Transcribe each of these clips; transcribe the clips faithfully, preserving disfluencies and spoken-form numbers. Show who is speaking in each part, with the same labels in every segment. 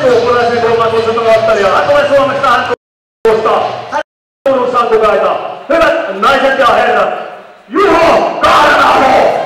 Speaker 1: suukulaisen kulman ottelija. Hän tulee Suomesta, hän tuosta. Hän on sankukaita. Hyvät naiset ja herrat, Juho Karnamo!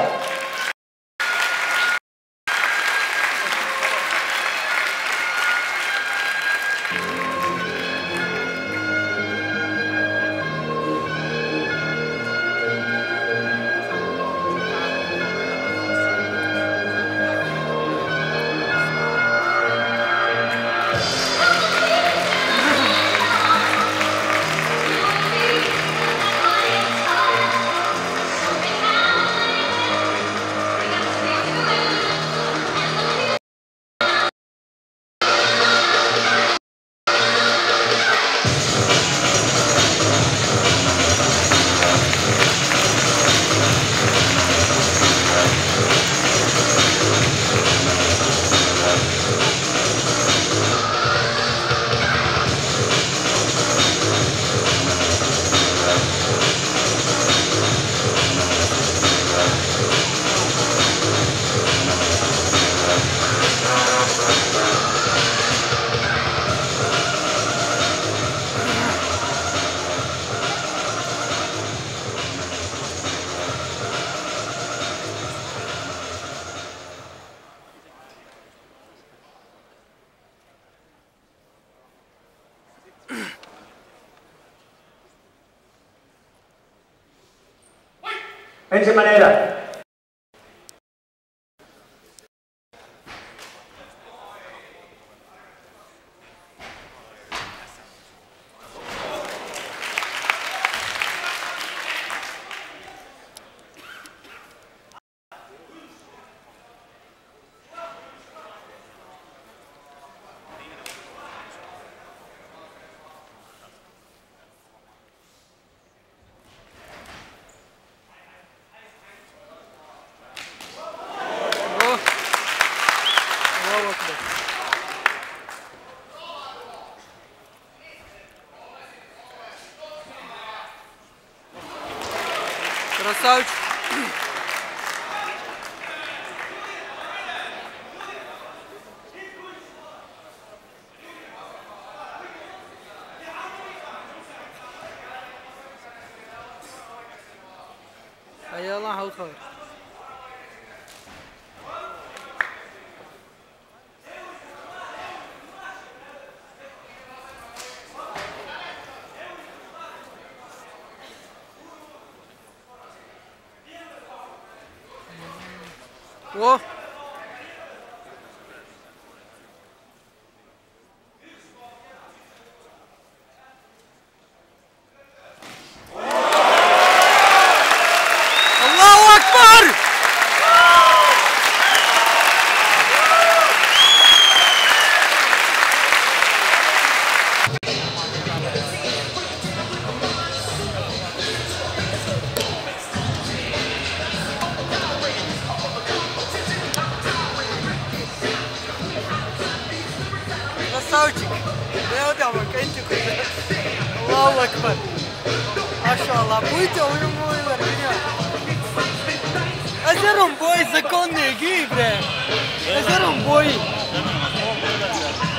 Speaker 1: Ensimmäinen erä.
Speaker 2: Красавчик! Ayağına halka ver. Oh! Allahu Akbar! Красавчик! Я тебя макайте куда. Аллаху Акбар! Машаллах, будьте уже мой меня. Это румбой, законные игры, бля. Это румбой.